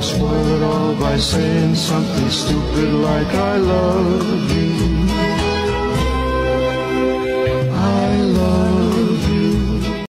spoil it all by saying something stupid like I love you.